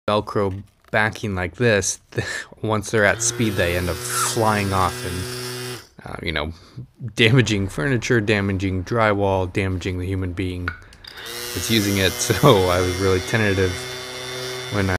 Velcro backing like this, once they're at speed, they end up flying off and, you know, damaging furniture, damaging drywall, damaging the human being that's using it. So I was really tentative when I